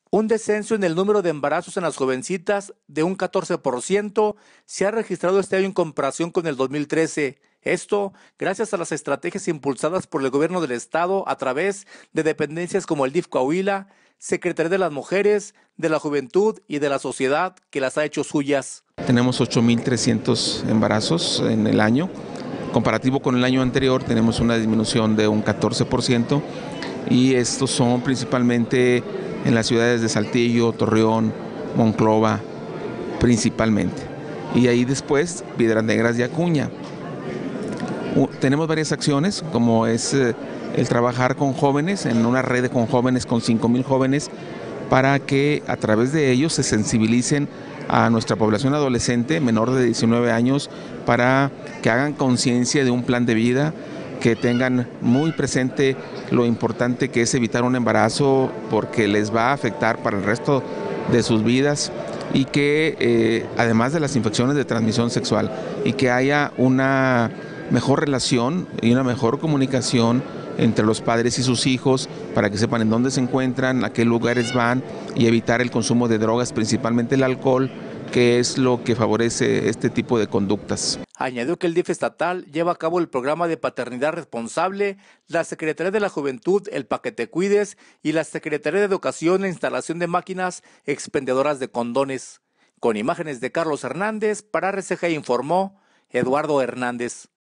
Un descenso en el número de embarazos en las jovencitas de un 14% se ha registrado este año en comparación con el 2013. Esto gracias a las estrategias impulsadas por el gobierno del estado a través de dependencias como el DIF Coahuila, Secretaría de las Mujeres, de la Juventud y de la Sociedad, que las ha hecho suyas. Tenemos 8,300 embarazos en el año. Comparativo con el año anterior tenemos una disminución de un 14% y estos son principalmente en las ciudades de Saltillo, Torreón, Monclova, principalmente. Y ahí después Piedras Negras y Acuña. Tenemos varias acciones, como es el trabajar con jóvenes, en una red con jóvenes, con 5,000 jóvenes, para que a través de ellos se sensibilicen a nuestra población adolescente menor de 19 años para que hagan conciencia de un plan de vida, que tengan muy presente lo importante que es evitar un embarazo porque les va a afectar para el resto de sus vidas y que además de las infecciones de transmisión sexual y que haya una mejor relación y una mejor comunicación entre los padres y sus hijos para que sepan en dónde se encuentran, a qué lugares van y evitar el consumo de drogas, principalmente el alcohol, que es lo que favorece este tipo de conductas. Añadió que el DIF estatal lleva a cabo el programa de paternidad responsable, la Secretaría de la Juventud, el Pa' que te cuides, y la Secretaría de Educación, la instalación de máquinas expendedoras de condones. Con imágenes de Carlos Hernández, para RCG informó Eduardo Hernández.